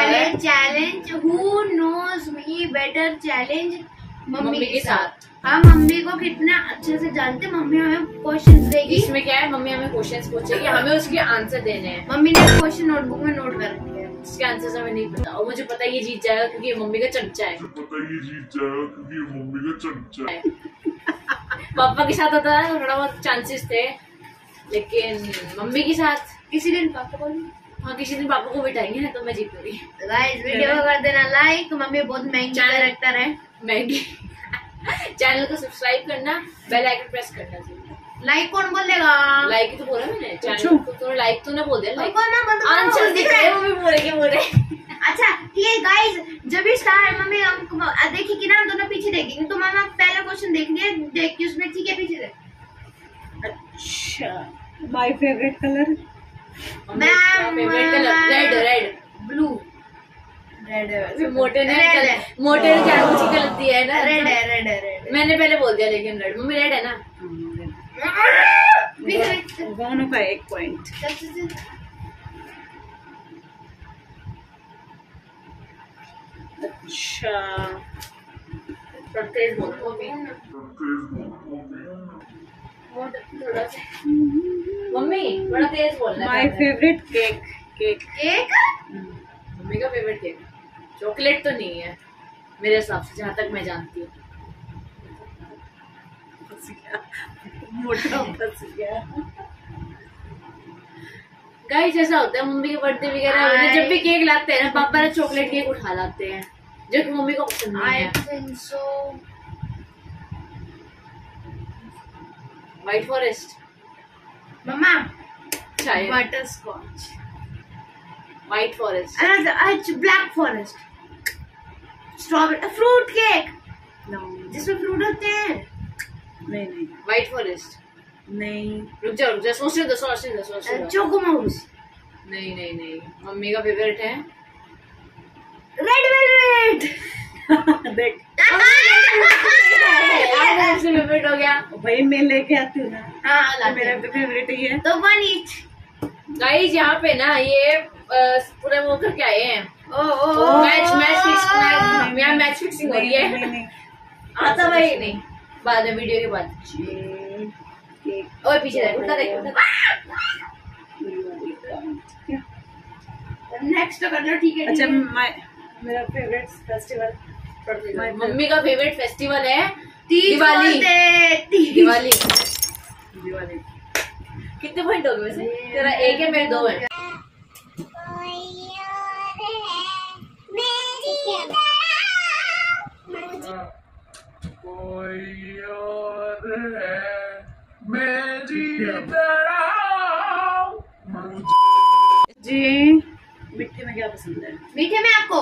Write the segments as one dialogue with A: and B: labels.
A: Challenge who knows me better challenge
B: mummy के साथ।
A: हम मम्मी को कितना अच्छे से जानते, मम्मी हमें क्वेश्चन देगी।
B: इसमें क्या है, मम्मी हमें क्वेश्चंस पूछेगी, हमें उसके आंसर देने हैं।
A: मम्मी ने क्वेश्चन नोटबुक में नोट कर रखे हैं,
B: इसके आंसर हमें नहीं पता, और मुझे पता है ये जीत जाएगा क्योंकि ये मम्मी का चमचा है। पापा के साथ होता है तो थोड़ा बहुत चांसेस थे, लेकिन मम्मी के साथ
A: किसी दिन पापा को,
B: हाँ किसी दिन पापा को बिठाएंगे ना तो मैं जीतूंगी।
A: गाइस वीडियो को कर देना लाइक, मम्मी बहुत महंगी कैरेक्टर है,
B: महंगी। चैनल को सब्सक्राइब करना, बेल आइकन प्रेस करना चाहिए।
A: लाइक कौन बोल देगा?
B: लाइक ही तो बोला मैंने, चैनल को तो लाइक तो ना बोल दिया, लाइक
A: आंसर दिख रहा है,
B: वो भी बोले।
A: अच्छा ठीक है गाइस, जब भी स्टार्ट मम्मी हम देखिए कि ना हम दोनों पीछे देखेंगे, तो मामा पहला क्वेश्चन देख लिया, देख के उसमें ठीक है पीछे देख।
C: अच्छा my favourite colour,
B: favourite colour red
A: blue, red
B: मोटे ने जानबूझ के गलत दिया है ना,
A: रेड
B: मैंने पहले बोल दिया, लेकिन रेड मम्मी रेड है ना।
C: दोनों का 1 पॉइंट। अच्छा
B: तेज बोलो मम्मी, थोड़ा तेज बोलना।
C: My favourite cake,
A: cake
B: mummy का फेवरेट केक चॉकलेट तो नहीं है मेरे हिसाब से, जहाँ तक मैं जानती हूँ।
C: मोटा फंस गया।
B: गाइस ऐसा होता है मम्मी के बर्थडे वगैरह जब भी केक लाते हैं ना, पापा ना चॉकलेट केक उठा लाते हैं जो कि मम्मी को पसंद नहीं है। व्हाइट फॉरेस्ट
A: मम्मा,
B: शायद
A: butterscotch,
B: white forest,
A: black forest, strawberry, fruit cake
C: no,
A: जिसमें फ्रूट होते हैं।
C: नहीं
B: व्हाइट फॉरेस्ट
C: नहीं,
B: रुक जाओ सोचने दो।
A: चोको माउस,
B: नहीं मम्मी का फेवरेट है
A: रेड वेलवेट।
C: देख
B: फेवरेट हो गया
C: भाई, मैं लेके आती हूँ ना।
A: हाँ
C: मेरा फेवरेट ही है।
A: तो 1 ईच।
B: गाइस यहाँ पे ना ये पूरे वो करके आए हैं, मैच फिक्सिंग हो रही है।
C: नहीं
B: आता भाई नहीं, बाद में वीडियो के बाद। और पीछे देख, उल्टा देख।
A: नेक्स्ट तो करना, ठीक है।
C: अच्छा मेरा फेवरेट फेस्टिवल,
B: मम्मी का फेवरेट फेस्टिवल है
A: दिवाली।
B: दिवाली। कितने पॉइंट हो गए वैसे? तेरा 1 है, मेरे 2 है।
C: जी मीठे में क्या पसंद है?
A: मीठे में आपको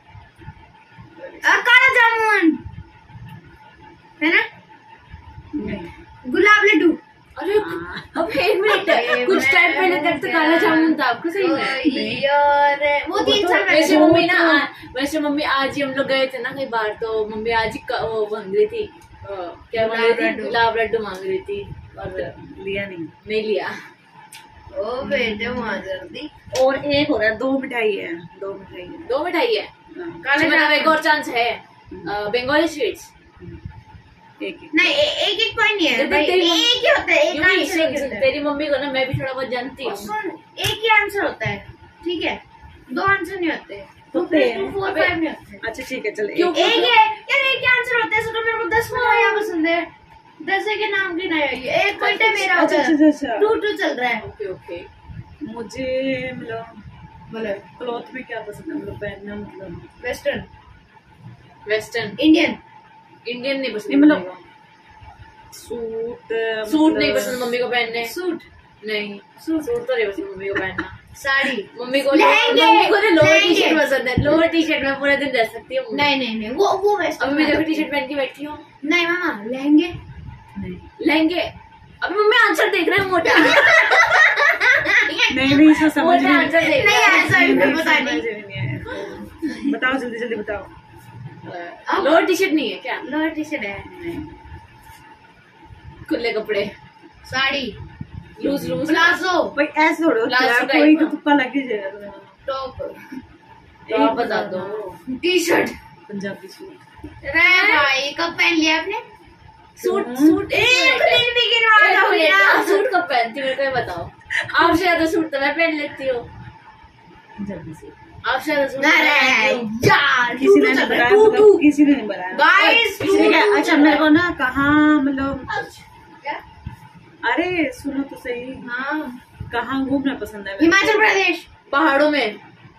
A: काला जामुन है ना, गुलाब लड्डू।
B: अरे अब 1 मिनट, कुछ टाइम पहले तक तो काला जामुन था, आपको सही में
A: वो 3 साल
B: वैसे मम्मी ना, वैसे मम्मी आज ही हम लोग गए थे ना कई बार, तो मम्मी आज ही वो मांग रही थी, क्या मांग रही थी? गुलाब लड्डू मांग रही थी, और
C: लिया नहीं
B: लिया।
A: ओ बेटे जल्दी।
C: और एक हो रहा है, 2 मिठाई है, 2 मिठाई है।
B: काले जामुन एक और चांस है, बंगाली स्वीट्स।
A: नहीं एक पॉइंट नहीं है भाई, एक ही होता है, एक आंसर।
B: तेरी मम्मी को ना मैं भी थोड़ा बहुत जानती हूँ,
A: एक ही आंसर होता है, ठीक है, 2 आंसर नहीं होते, 2 + 2 4 5 नहीं होते।
C: अच्छा ठीक है, चलो
A: एक है यार, एक ही आंसर होता है। तो मेरे को 10 मिठाइयाँ पसंद है, 10 के नाम गिनाए, 1 पॉइंट है मेरा।
C: अच्छा
A: 2-2 चल रहा है।
B: ओके।
C: मुझे मतलब क्लॉथ में क्या पसंद है, मतलब पहनना, मतलब
B: वेस्टर्न। इंडियन नहीं पसंद,
C: मतलब सूट
B: नहीं पसंद मम्मी को पहनने।
A: सूट
B: नहीं, सूट तो नहीं पसंद मम्मी को पहनना।
A: साड़ी।
B: मम्मी को लोअर टी शर्ट पसंद है, लोअर टी शर्ट में पूरे दिन रह सकती हूँ।
A: नहीं वो वेस्टर्न।
B: अभी मैं देखो टी शर्ट पहन के बैठी हूँ।
A: नहीं मामा, लहंगे।
B: अभी मम्मी आंसर देख रहे हैं मोटा।
C: नहीं समझ
B: मोटा आंसर देख रहे हैं।
A: पता नहीं।
C: बताओ जल्दी बताओ।
B: लोअर टी शर्ट नहीं है क्या?
A: लोअर टी शर्ट है।
B: खुले कपड़े,
A: साड़ी,
B: लूज
A: प्लाजो।
C: भाई ऐसे थोड़ा कोई तो तुक्का लग ही जाएगा।
A: टॉप,
B: तो आप बता दो।
A: T shirt.
C: पंजाबी सूट।
A: अरे भाई कब पहन लिया आपने?
B: सूट
A: एक दिन भी गिनवा दो यार।
B: सूट कब पहनती मेरे को ये बताओ। आप ज्यादा सूट तो मैं पहन लेती हूँ।
C: पंजाबी सूट।
B: आप ज्यादा सूट
A: अरे यार
C: किसी ने नहीं बताया, मतलब किसी ने नहीं बताया
A: गाइस।
C: अच्छा मेरे को ना कहाँ मतलब,
A: क्या?
C: अरे सुनो तो सही,
A: हाँ
C: कहाँ घूमना पसंद है?
A: हिमाचल प्रदेश।
B: पहाड़ों में।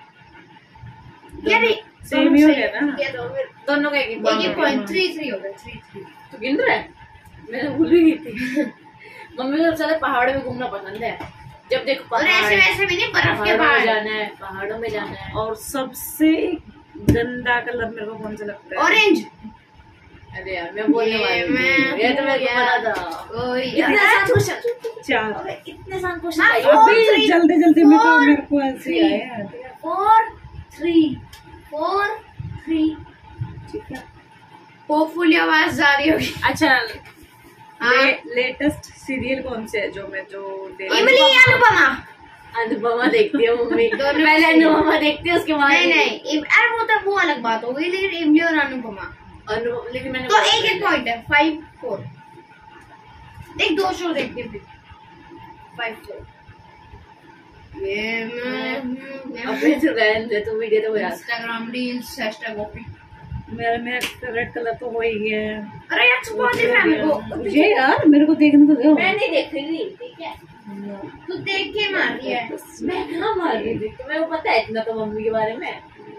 A: यार
C: सेम ही हो गया ना।
A: ये
B: दोनों का एक
A: पॉइंट 3 हो गया 3
B: तो गिन रहा है, मैंने भूल ही गई थी। मम्मी को सबसे ज्यादा पहाड़ों में घूमना पसंद है। जब देखो
A: और ऐसे वैसे भी नहीं, बर्फ के
B: पहाड़ों में
A: पहाड़
B: जाना है, पहाड़ों में जाना है।
C: और सबसे गंदा कलर मेरे को कौन सा लगता है?
A: ऑरेंज।
B: अरे यार मैं बोलने वाली थी, ये तो मेरे को पता था।
A: ओए
B: इतने आसान क्वेश्चन,
C: 4।
B: इतने आसान क्वेश्चन
A: हाँ,
B: चाहिए।
C: अभी जल्दी जल्दी मेरे को ऐसे ही आया।
A: 4 3 4 3।
C: ठीक है।
A: होपफुली आवाज जा रही होगी।
C: अच्छा
A: हाँ।
C: लेटेस्ट सीरियल कौन से है जो
A: इमली अनुपमा।
B: अनुपमा देखती है मम्मी।
A: दोनों
B: पहले
A: में से।
B: अनुपमा देखती है, उसके बाद
A: नहीं अरे वो तो वो अलग बात हो गई, लेकिन इमली और अनुपमा
B: लेकिन मैंने
A: तो एक पॉइंट है। 5 4 देख 2 शो देखते फिर 5 4। ये मैं
B: अपने से रहने दे, तो वीडियो तो यार
A: इंस्टाग्राम रील्स #कॉपी।
C: मेरा फेवरेट कलर तो हो ही गया है।
A: अरे यार छुपा दे मेरे को।
C: ये यार मेरे को देखने तो दो।
B: मैं नहीं देख रही, ठीक है?
A: तू देख के मार रही है।
B: मैं कहाँ मार रही थी, तुम्हें वो पता है इतना तो मम्मी के बारे में।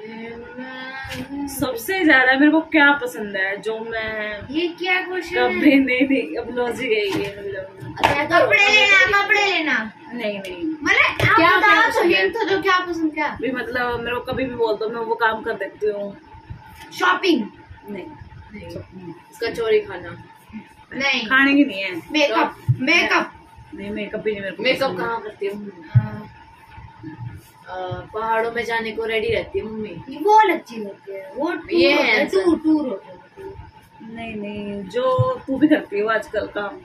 C: सबसे ज्यादा मेरे को क्या पसंद है जो मैं
A: ये क्या क्वेश्चन है?
C: कभी नहीं, अब लॉजिक है ये मतलब।
A: कपड़े लेना
C: नहीं
A: मतलब
B: क्या
A: आप बताओ तो
B: पसंद है?
A: हिंट तो दो, क्या पसंद क्या?
C: भी मतलब मेरे को कभी भी बोल दो मैं वो काम कर देती हूँ।
A: शॉपिंग
C: नहीं
B: कचौरी खाना।
A: नहीं,
C: खाने की नहीं है।
A: मेकअप
C: नहीं मेकअप भी नहीं मेरे को
B: मेकअप
C: पसंद है।
B: कहाँ करती हूँ? पहाड़ों में जाने को रेडी रहती है मम्मी।
A: वो अलग चीज होती है, वो
B: ये है
A: टूर होता है।
C: नहीं जो तू भी करती है वो आजकल काम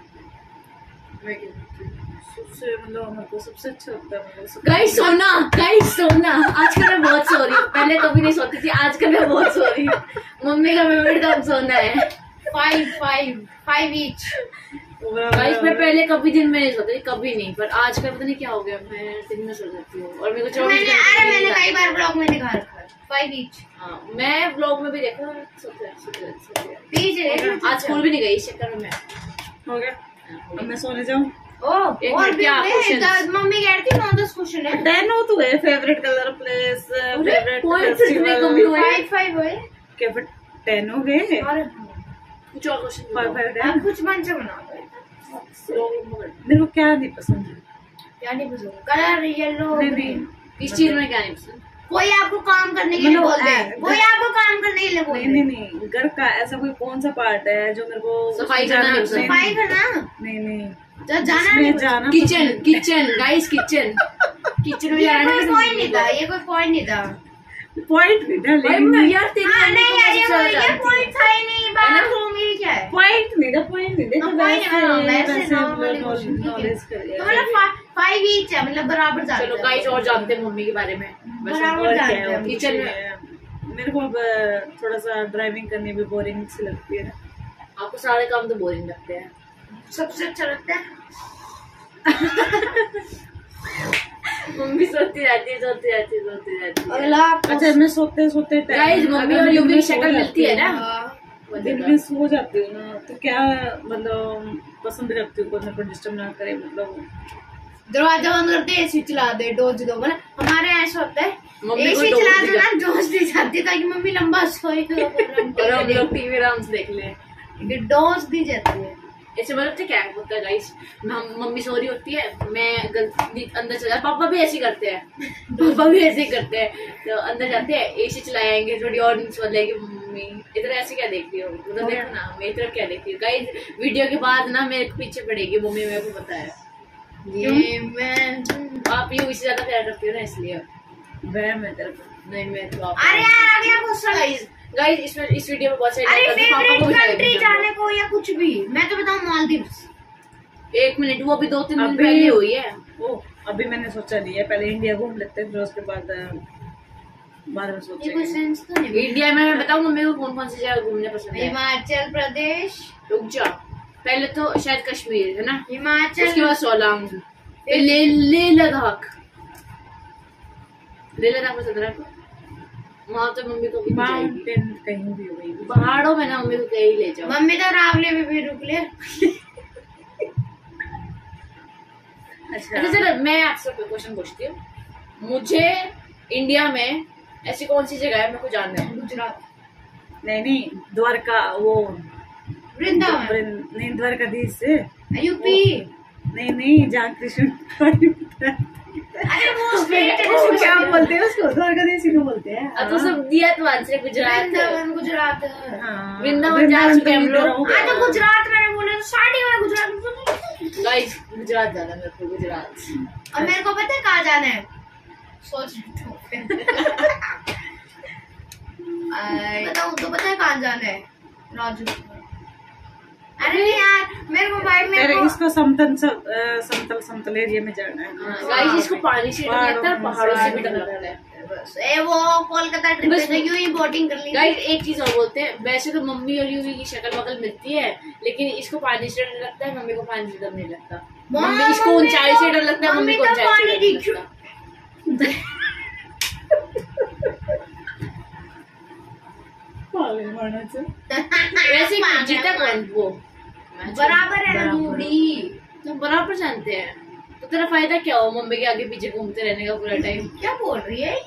C: सबसे मतलब मेरे को सबसे अच्छा लगता है।
B: गाइस सोना आजकल मैं बहुत सो रही हूँ, पहले कभी नहीं सोती थी, आजकल मैं बहुत सो रही हूँ। मम्मी का फेवरेट काम सोना है।
A: 5 ईच।
B: गाइस मैं पहले कभी दिन में नहीं सोती, कभी नहीं, पर आजकल पता नहीं क्या हो गया, मैं दिन में सो जाती हूँ और मेरे को
A: मैंने कई बार ब्लॉग में दिखा रखा है 5 ईच।
B: हाँ मैं ब्लॉग में भी देखा, सोते
A: पीछे
B: आज स्कूल भी नहीं गई इस चक्कर में मैं।
C: हो गया अब मैं सोने जाऊँ।
B: एक
A: और
B: मिनट, क्या questions?
A: मम्मी कह रही थी 9-10 क्वेश्चन है।
C: 10 हो तो है favourite colour place favourite
B: points इतने कम ही हुए।
A: 5 हुए।
C: क्या फिर 10 हो गए।
A: और
B: कुछ और क्वेश्चन
C: 5
A: आप कुछ मन से बनाओ।
C: मेरे को क्या नहीं पसंद है।
A: क्या नहीं पसंद? Colour yellow.
C: नहीं
B: इस चीज में क्या नहीं पसंद?
A: कोई आपको काम करने के लिए
C: मतलब,
A: बोल दे, कोई आपको काम करने के लिए बोल दे।
C: नहीं घर का ऐसा कोई कौन सा पार्ट है जो मेरे को
B: सफाई
C: जाना
B: करना,
C: नहीं पसंद।
A: सफाई करना,
C: नहीं
A: तो जाना
C: इसमें
A: नहीं।
C: जाना
B: किचन गाइस किचन में
A: ये
B: जाना
A: कोई
B: नहीं
A: पॉइंट नहीं था, ये कोई पॉइंट नहीं था।
C: पॉइंट नहीं था
B: भाई
C: लेकिन
B: मैं यार तेरी
A: हाँ
B: मम्मी
A: नहीं
B: को
A: यार,
B: सबसे
A: ये
B: ज्यादा
A: पॉइंट था ही नहीं। बाथरूम ये क्या है?
C: पॉइंट नहीं था
A: point है, वैसे normally question, ठीक है।
C: नॉलेज कर
A: तो मतलब 5 ईच है, मतलब बराबर जाते
B: चलो
A: हैं।
B: गाइस और जानते हैं मम्मी के बारे में। बस
A: बराबर
C: और
A: जानते
C: क्या है,
A: हैं।
B: किचन में
C: मेरे को अब थोड़ा सा ड्राइविंग करनी भी बोरिंग सी लगती है।
B: आपको सारे काम तो बोरिंग लगते हैं।
A: सबसे अच्छा लगता है
B: मम्मी सोती रहती है।
A: अगला
C: अच्छा मैं सोते सोते
B: गाइस मम्मी और युवी की शक्ल मिलती है ना।
C: दिन में सो जाती हूँ ना तो क्या मतलब पसंद करती हूँ कोई मेरे को डिस्टर्ब ना करे मतलब
A: दरवाजा बंद कर दे, एसी चला दे, डोज दो। मतलब हमारे ऐसा होता है,
B: मम्मी को
A: एसी
B: डोज
A: चला
B: दी
A: दो ना, डोज दी जाती है ताकि मम्मी लंबा सोए
B: और हम लोग टीवी आराम से देख ले।
A: डोज दी जाती है।
B: ऐसे मतलब क्या होता है गाइस, मम्मी सो रही होती है, मैं अंदर चला, पापा भी ऐसे करते हैं पापा भी ऐसे ही करते हैं। तो अंदर जाते हैं, एसी चलाएंगे, थोड़ी और सो जाएगी मम्मी, इधर ऐसे क्या देख रही हो, उधर देखो ना, मैं इधर क्या देख रही हूँ। गाइस वीडियो के बाद ना मेरे पीछे पड़ेगी मम्मी, मेरे को पता है।
A: ये मैं
B: आप यूवी से ज्यादा प्यार करती हो ना, इसलिए।
C: वह मैं तेरे को
B: नहीं मैं तो
A: अरे यार अगला क्वेश्चन।
B: गाइस इसमें इस वीडियो में बहुत सारे
A: अरे
B: like करते हैं, पापा को
A: फेवरेट
B: भी
A: कंट्री
B: like
A: जाने को या कुछ भी, मैं तो बताऊं मालदीव्स।
B: 1 मिनट, वो भी 2-3 दिन
C: अभी-
B: पहले हुई है।
C: ओ अभी मैंने सोचा नहीं है, पहले इंडिया घूम लेते हैं फिर उसके बाद बारे में
A: ये कोई
C: सोचेंगे।
A: सेंस तो नहीं।
B: इंडिया में मैं बताऊँ मम्मी को कौन कौन सी जगह घूमने पसंद है।
A: हिमाचल प्रदेश,
B: रुक जा, पहले तो शायद कश्मीर है ना,
A: हिमाचल,
B: उसके बाद सोलांग, फिर ले लद्दाख। ले लद्दाख पसंद है आपको? वहाँ तो मम्मी को भी ले जाएगी।
C: माउंटेन कहीं भी हो गई।
B: पहाड़ों में ना मम्मी को कहीं ले जाओ।
A: मम्मी तो रावले में भी रुक ले।
B: अच्छा चलो मैं आपसे कोई क्वेश्चन पूछती हूँ। मुझे इंडिया में ऐसी कौन सी जगह है मेरे को जानना है?
A: गुजरात,
C: नहीं द्वारका, वो
A: वृंदावन,
C: नहीं द्वारकाधीश से,
A: यूपी।
C: नहीं जहाँ कृष्ण
A: अरे वो स्टेट है,
C: वो क्या बोलते हैं उसको, द्वारकाधीश ही को बोलते हैं।
B: अब तो सब दिया तो आंसर गुजरात।
A: वृंदावन गुजरात।
C: हाँ,
B: वृंदावन जा चुके हम लोग।
A: हाँ तो गुजरात मैंने बोला तो स्टार्टिंग में गुजरात।
B: गाइस गुजरात जाना मेरे को, गुजरात।
A: और मेरे को पता है कहाँ जाना है, सोच बताऊँ तो पता है कहाँ जाना है, राजस्थान। अरे नहीं यार मेरे को भाई मेरे को
C: इसको समतल एरिया में जाना है।
B: गाइस इसको पानी से डर लगता है, पहाड़ों से भी डर लगता है।
A: बस वो कोलकाता ट्रिप पे यूं ही बोटिंग कर ली।
B: गाइस एक चीज और बोलते हैं, वैसे तो मम्मी और यूवी की शक्ल वकल मिलती है, लेकिन इसको पानी से डर लगता है, मम्मी को पानी से डर नहीं लगता। मम्मी इसको ऊंचाई से डर लगता है, मम्मी को ऊंचाई से डर नहीं लगता। वैसे जीता कौन वो?
A: बराबर है ना दूरी।
B: तो बराबर जानते हैं, तो तेरा फायदा क्या हो मम्मी के आगे पीछे घूमते रहने का पूरा टाइम?
A: क्या बोल रही है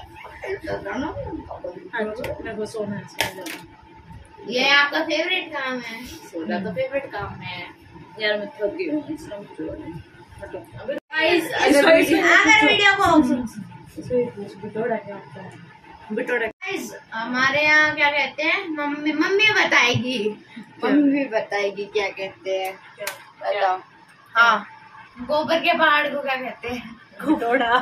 C: मेरे को सोना है।
A: ये आपका फेवरेट काम है।
B: सोना तो फेवरेट काम है
C: यार मैं थक गई हूँ।
B: गाइस।
A: अगर वीडियो को
C: बिटोड़ा
A: गाइस हमारे यहाँ क्या कहते हैं, मम्मी बताएगी, मम्मी बताएगी क्या कहते हैं, बताओ। हाँ गोबर के पहाड़ को क्या कहते हैं?
C: बिटोड़ा।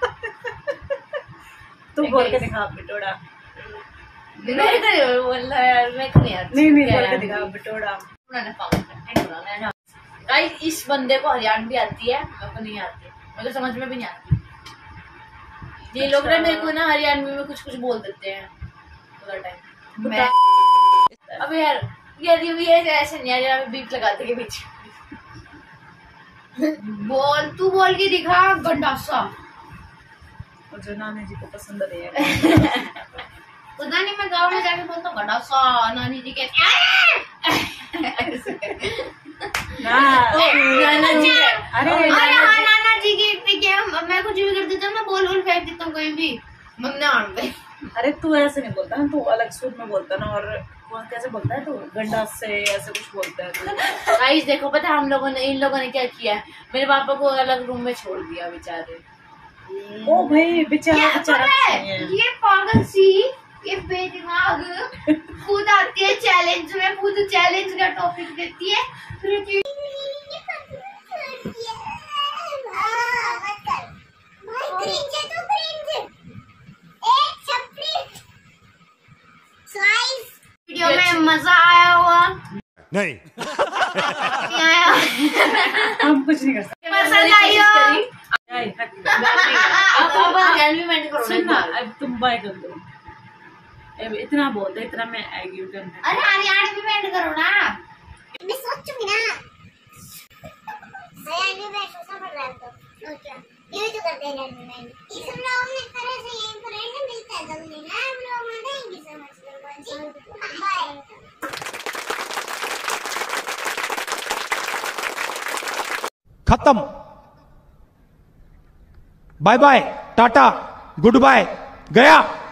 C: तू बोल के दिखा बिटोड़ा।
B: मैं तो बोलना यार, मैं तो नहीं आती।
C: नहीं बोल के दिखा बिटोड़ा।
B: गाइस इस बंदे को हरियाणवी आती है, मेरे को नहीं आती, मेरे को समझ में भी नहीं आती। ये लोग ना मेरे को ना हरियाणवी में कुछ कुछ बोल देते हैं पूरा टाइम। अब यार ये ऐसे नहीं यार, बीप लगाते के पीछे।
A: बोल तू बोल के दिखा गंडासा।
C: और जो नानी जी को पसंद है
A: पता नहीं मैं गाँव में जाके बोलता हूँ गंडासा, नानी जी के
B: नाना जी
C: अरे
A: हाँ नाना जी के मैं कुछ भी कर देता हूँ, मैं बोल फेंक देता हूँ कहीं भी, मम्मी आन गई।
C: अरे तू ऐसे नहीं बोलता ना, तू अलग सुर में बोलता ना। और कौन कैसे बोलता है तू, गंडा से ऐसे कुछ बोलता है।
B: गाइस देखो पता है इन लोगों ने क्या किया है, मेरे पापा को अलग रूम में छोड़ दिया बेचारे।
C: ओ भाई बेचारा
A: ये पागल सी, ये बेदिमाग खुद आती है चैलेंज में, खुद चैलेंज का टॉपिक देती है, फिर वीडियो में मजा आया होगा?
D: नहीं।
A: आया?
C: हम कुछ नहीं कर सकते।
A: पसंद आई हो?
C: सुन ना, अब तुम बाय कर दो। अब इतना बोल दे, इतना मैं आएगी।
A: अरे हरियाणवी में ऐड करो ना।
E: मैं सोचूंगी ना, हरियाणवी में सोचना पड़ रहा है तो क्या ये तो करते हैं हरियाणवी। इस ब्लॉग में तरह से ये फ्रेंड मिलता है जल्दी ना, ब्लॉग में देंगे समझ लो जी। बाय।
D: खत्म। Bye bye, tata, goodbye, गया।